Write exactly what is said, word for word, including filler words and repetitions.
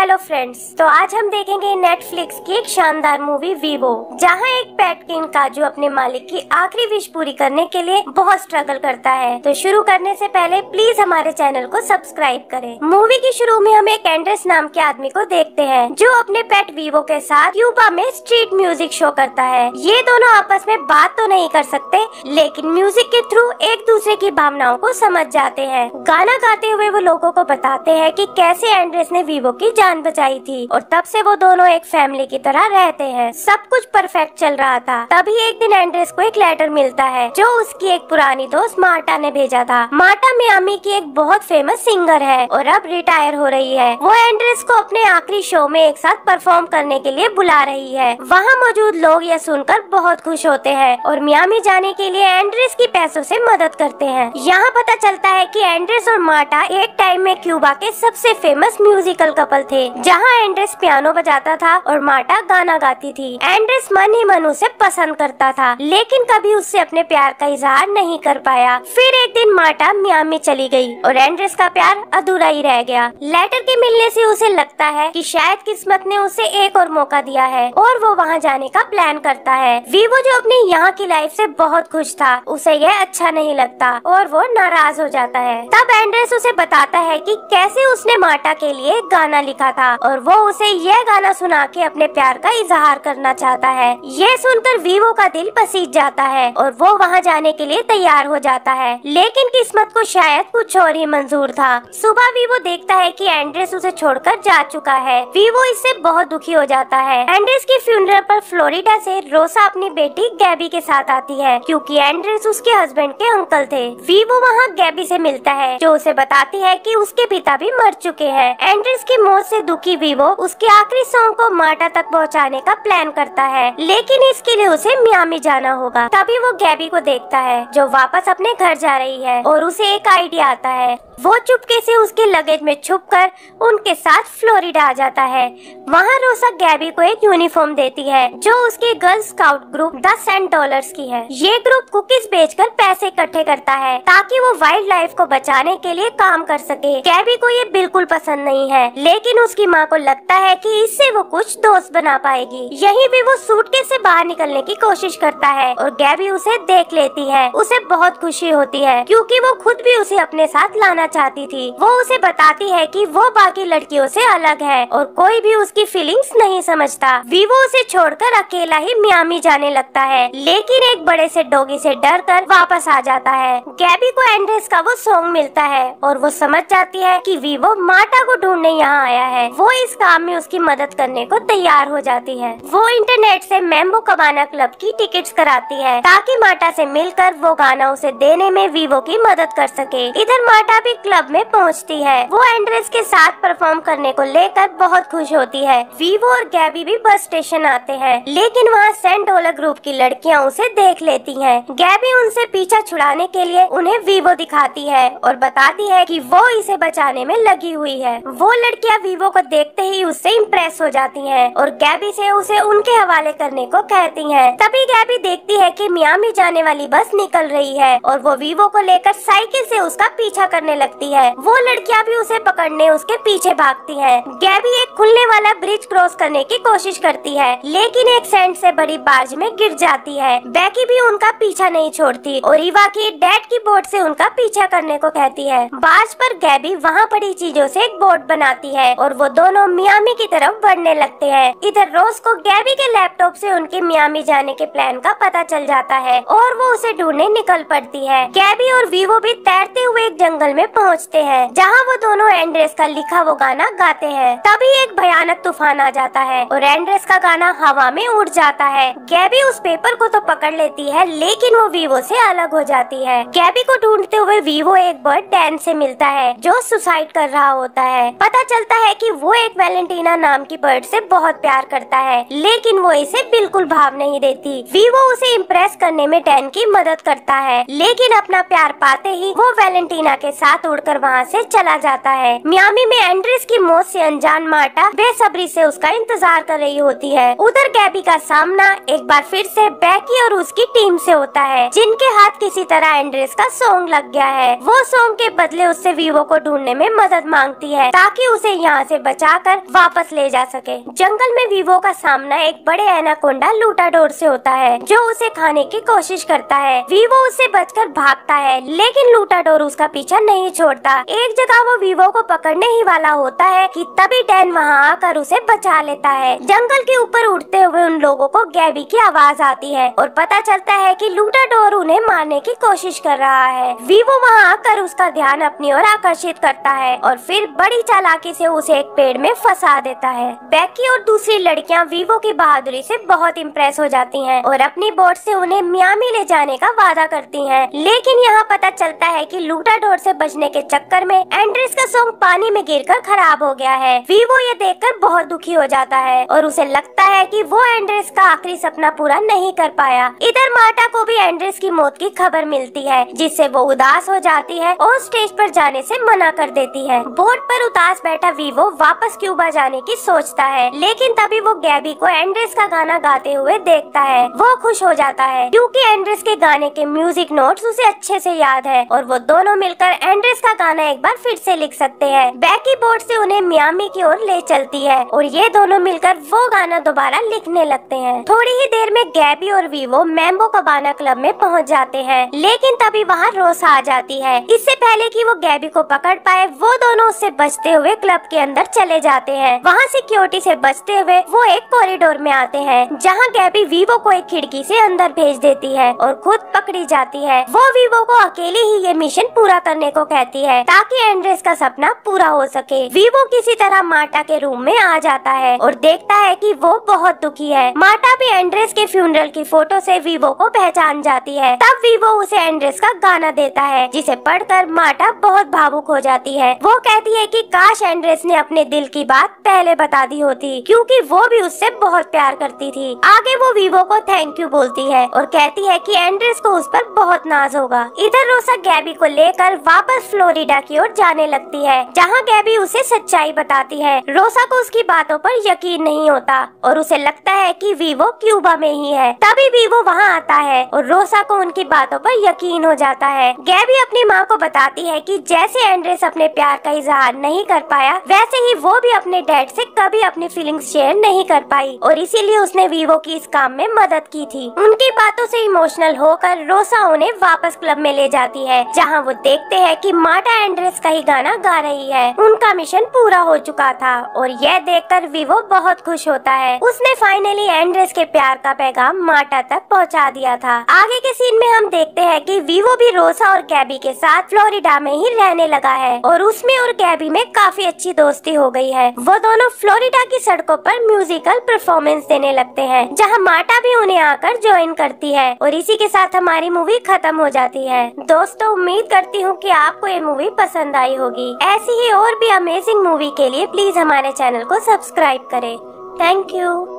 Hello friends, तो आज हम देखेंगे नेटफ्लिक्स की एक शानदार मूवी वीवो, जहां एक पेट किंग काजू अपने मालिक की आखिरी विश पूरी करने के लिए बहुत स्ट्रगल करता है। तो शुरू करने से पहले प्लीज हमारे चैनल को सब्सक्राइब करें। मूवी की शुरू में हम एक एंड्रेस नाम के आदमी को देखते हैं जो अपने पेट वीवो के साथ क्यूबा में स्ट्रीट म्यूजिक शो करता है। ये दोनों आपस में बात तो नहीं कर सकते, लेकिन म्यूजिक के थ्रू एक दूसरे की भावनाओं को समझ जाते हैं। गाना गाते हुए वो लोगों को बताते हैं कि कैसे एंड्रेस ने वीवो की जान बचाई थी और तब से वो दोनों एक फैमिली की तरह रहते हैं। सब कुछ परफेक्ट चल रहा था। तभी एक दिन एंड्रेस को एक लेटर मिलता है जो उसकी एक पुरानी दोस्त मार्टा ने भेजा था। मार्टा मियामी की एक बहुत फेमस सिंगर है और अब रिटायर हो रही है। वो एंड्रेस को अपने आखिरी शो में एक साथ परफॉर्म करने के लिए बुला रही है। वहाँ मौजूद लोग यह सुनकर बहुत खुश होते हैं और मियामी जाने के लिए एंड्रेस की पैसों से मदद करते हैं। यहाँ पता चलता है कि एंड्रेस और मार्टा एक टाइम में क्यूबा के सबसे फेमस म्यूजिकल कपल थे, जहाँ एंड्रेस पियानो बजाता था और मार्टा गाना गाती थी। एंड्रेस मन ही मन उसे पसंद करता था, लेकिन कभी उससे अपने प्यार का इजहार नहीं कर पाया। फिर एक दिन मार्टा मियामी चली गई और एंड्रेस का प्यार अधूरा ही रह गया। लेटर के मिलने से उसे लगता है कि शायद किस्मत ने उसे एक और मौका दिया है और वो वहाँ जाने का प्लान करता है। वीवो जो अपनी यहाँ की लाइफ से बहुत खुश था, उसे यह अच्छा नहीं लगता और वो नाराज हो जाता है। तब एंड्रेस उसे बताता है कि कैसे उसने मार्टा के लिए गाना लिखा था और वो उसे यह गाना सुना के अपने प्यार का इजहार करना चाहता है। यह सुनकर वीवो का दिल पसीज जाता है और वो वहाँ जाने के लिए तैयार हो जाता है, लेकिन किस्मत को शायद कुछ और ही मंजूर था। सुबह वीवो देखता है कि एंड्रेस उसे छोड़कर जा चुका है। वीवो इससे बहुत दुखी हो जाता है। एंड्रेस की फ्यूनरल पर फ्लोरिडा से रोसा अपनी बेटी गैबी के साथ आती है, क्योंकि एंड्रेस उसके हस्बैंड के अंकल थे। वीवो वहाँ गैबी से मिलता है, जो उसे बताती है कि उसके पिता भी मर चुके हैं। एंड्रेस की मौत से दुखी वीवो उसके आखिरी सॉन्ग को मार्टा तक पहुंचाने का प्लान करता है, लेकिन इसके लिए उसे मियामी जाना होगा। तभी वो गैबी को देखता है जो वापस अपने घर जा रही है और उसे एक आइडिया आता है। वो चुपके से उसके लगेज में छुपकर उनके साथ फ्लोरिडा आ जाता है। वहाँ रोसा गैबी को एक यूनिफॉर्म देती है जो उसके girl scout group the cent dollars की है। ये ग्रुप कुकीज बेचकर पैसे इकट्ठे करता है ताकि वो वाइल्ड लाइफ को बचाने के लिए काम कर सके। गैबी को ये बिल्कुल पसंद नहीं है, लेकिन उसकी माँ को लगता है कि इससे वो कुछ दोस्त बना पाएगी। यहीं भी वो सूटकेस से बाहर निकलने की कोशिश करता है और गैबी उसे देख लेती है। उसे बहुत खुशी होती है क्योंकि वो खुद भी उसे अपने साथ लाना चाहती थी। वो उसे बताती है कि वो बाकी लड़कियों से अलग है और कोई भी उसकी फीलिंग्स नहीं समझता। वीवो उसे छोड़कर अकेला ही मियामी जाने लगता है, लेकिन एक बड़े से डॉगी से डरकर वापस आ जाता है। गैबी को एंड्रेस का वो सॉन्ग मिलता है और वो समझ जाती है कि वीवो मार्टा को ढूंढने यहाँ आया है। वो इस काम में उसकी मदद करने को तैयार हो जाती है। वो इंटरनेट से मैम्बो कबाना क्लब की टिकट्स कराती है ताकि मार्टा से मिलकर वो गाना उसे देने में वीवो की मदद कर सके। इधर मार्टा भी क्लब में पहुंचती है। वो एंड्रेस के साथ परफॉर्म करने को लेकर बहुत खुश होती है। वीवो और गैबी भी बस स्टेशन आते हैं, लेकिन वहाँ सेंट डॉलर ग्रुप की लड़कियाँ उसे देख लेती हैं। गैबी उनसे पीछा छुड़ाने के लिए उन्हें वीवो दिखाती है और बताती है कि वो इसे बचाने में लगी हुई है। वो लड़कियाँ वीवो को देखते ही उससे इम्प्रेस हो जाती हैं और गैबी से उसे उनके हवाले करने को कहती हैं। तभी गैबी देखती है कि मियामी जाने वाली बस निकल रही है और वो वीवो को लेकर साइकिल से उसका पीछा करने लगती है। वो लड़कियां भी उसे पकड़ने उसके पीछे भागती हैं। गैबी एक खुलने वाला ब्रिज क्रॉस करने की कोशिश करती है, लेकिन एक सैंड से बड़ी बार्ज में गिर जाती है। बैकी भी उनका पीछा नहीं छोड़ती और इवा की डैड की बोट से उनका पीछा करने को कहती है। बार्ज पर गैबी वहाँ पड़ी चीजों से एक बोट बनाती है और वो दोनों मियामी की तरफ बढ़ने लगते हैं। इधर रोज को गैबी के लैपटॉप से उनके मियामी जाने के प्लान का पता चल जाता है और वो उसे ढूंढने निकल पड़ती है। गैबी और वीवो भी तैरते हुए एक जंगल में पहुँचते हैं, जहाँ वो दोनों एंड्रेस का लिखा वो गाना गाते हैं। तभी एक भयानक तूफान आ जाता है और एंड्रेस का गाना हवा में उड़ जाता है। गैबी उस पेपर को तो पकड़ लेती है, लेकिन वो वीवो से अलग हो जाती है। गैबी को ढूंढते हुए वीवो एक बर्ड डैन से मिलता है जो सुसाइड कर रहा होता है। पता चलता है कि वो एक वैलेंटीना नाम की बर्ड से बहुत प्यार करता है, लेकिन वो इसे बिल्कुल भाव नहीं देती। वीवो उसे इम्प्रेस करने में डैन की मदद करता है, लेकिन अपना प्यार पाते ही वो वैलेंटीना के साथ उड़कर वहाँ से चला जाता है। मियामी में एंड्रेस की मौत से अनजान मार्टा बेसब्री से उसका इंतजार कर रही होती है। उधर गैबी का सामना एक बार फिर से बैकी और उसकी टीम से होता है, जिनके हाथ किसी तरह एंड्रेस का सॉन्ग लग गया है। वो सॉन्ग के बदले उससे वीवो को ढूंढने में मदद मांगती है ताकि उसे यहाँ से बचाकर वापस ले जा सके। जंगल में वीवो का सामना एक बड़े एनाकोंडा लूटाडोर से होता है जो उसे खाने की कोशिश करता है। वीवो उससे बचकर भागता है लेकिन लूटाडोर उसका पीछा नहीं छोड़ता। एक जगह वो वीवो को पकड़ने ही वाला होता है कि तभी डैन वहाँ आकर उसे बचा लेता है। जंगल के ऊपर उड़ते हुए उन लोगों को गैबी की आवाज आती है और पता चलता है कि लूटाडोर उन्हें मारने की कोशिश कर रहा है। वीवो वहाँ आकर उसका ध्यान अपनी ओर आकर्षित करता है और फिर बड़ी चालाकी से उसे एक पेड़ में फंसा देता है। बेकी और दूसरी लड़कियाँ वीवो की बहादुरी से बहुत इम्प्रेस हो जाती हैं और अपनी बोट से उन्हें मियामी ले जाने का वादा करती हैं। लेकिन यहाँ पता चलता है कि लूटाडोर से बचने के चक्कर में एंड्रेस का सॉन्ग पानी में गिरकर खराब हो गया है। वीवो ये देखकर बहुत दुखी हो जाता है और उसे लगता है कि वो एंड्रेस का आखिरी सपना पूरा नहीं कर पाया। इधर मार्टा को भी एंड्रेस की मौत की खबर मिलती है जिससे वो उदास हो जाती है और स्टेज पर जाने से मना कर देती है। बोट पर उदास बैठा वीवो वापस क्यूबा जाने की सोचता है लेकिन तभी वो गैबी को एंड्रेस का गाना गाते हुए देखता है। वो खुश हो जाता है क्योंकि एंड्रेस के गाने के म्यूजिक नोट्स उसे अच्छे से याद है और वो दोनों मिलकर एंड्रेस का गाना एक बार फिर से लिख सकते हैं। बेकी बोट से उन्हें मियामी की ओर ले चलती है और ये दोनों मिलकर वो गाना दोबारा लिखने लगते हैं। थोड़ी ही देर में गैबी और वीवो मैम्बो कबाना क्लब में पहुंच जाते हैं लेकिन तभी वहाँ रोसा आ जाती है। इससे पहले कि वो गैबी को पकड़ पाए वो दोनों उससे बचते हुए क्लब के अंदर चले जाते हैं। वहाँ सिक्योरिटी से बचते हुए वो एक कॉरिडोर में आते हैं जहाँ गैबी वीवो को एक खिड़की से अंदर भेज देती है और खुद पकड़ी जाती है। वो वीवो को अकेले ही ये मिशन पूरा करने को कहती है ताकि एंड्रेस का सपना पूरा हो सके। वीवो किसी तरह मार्टा के रूम में आ जाता है और देखता है कि वो बहुत दुखी है। मार्टा भी एंड्रेस के फ्यूनरल की फोटो से वीवो को पहचान जाती है। तब वीवो उसे एंड्रेस का गाना देता है जिसे पढ़कर मार्टा बहुत भावुक हो जाती है। वो कहती है कि काश एंड्रेस ने अपने दिल की बात पहले बता दी होती क्योंकि वो भी उससे बहुत प्यार करती थी। आगे वो वीवो को थैंक यू बोलती है और कहती है कि एंड्रेस को उस पर बहुत नाज होगा। इधर रोसा गैबी को लेकर वापस फ्लोरिडा की ओर जाने लगती है जहाँ गैबी उसे सच्चाई बताती है। रोसा को उसकी बातों पर यकीन नहीं होता और उसे लगता है कि वीवो क्यूबा में ही है। तभी वीवो वहाँ आता है और रोसा को उनकी बातों पर यकीन हो जाता है। गैबी अपनी माँ को बताती है कि जैसे एंड्रेस अपने प्यार का इजहार नहीं कर पाया वैसे ही वो भी अपने डैड से कभी अपनी फीलिंग्स शेयर नहीं कर पाई और इसीलिए उसने वीवो की इस काम में मदद की थी। उनकी बातों से इमोशनल होकर रोसा उन्हें वापस क्लब में ले जाती है जहाँ वो देखते हैं कि मार्टा एंड्रेस का ही गाना गा रही है। उनका मिशन पूरा हो चुका था और यह देखकर वीवो बहुत खुश होता है। उसने फाइनली एंड्रेस के प्यार का पैगाम मार्टा तक पहुँचा दिया था। आगे के सीन में हम देखते हैं कि वीवो भी रोसा और गैबी के साथ फ्लोरिडा में ही रहने लगा है और उसमें और गैबी में काफी अच्छी दोस्ती हो गई है। वो दोनों फ्लोरिडा की सड़कों पर म्यूजिकल परफॉर्मेंस देने लगते हैं जहाँ मार्टा भी उन्हें आकर ज्वाइन करती है और इसी के साथ हमारी मूवी खत्म हो जाती है। दोस्तों उम्मीद करती हूँ कि आपको ये मूवी पसंद आई होगी। ऐसी ही और भी अमेजिंग मूवी के लिए प्लीज हमारे चैनल को सब्सक्राइब करें। Thank you.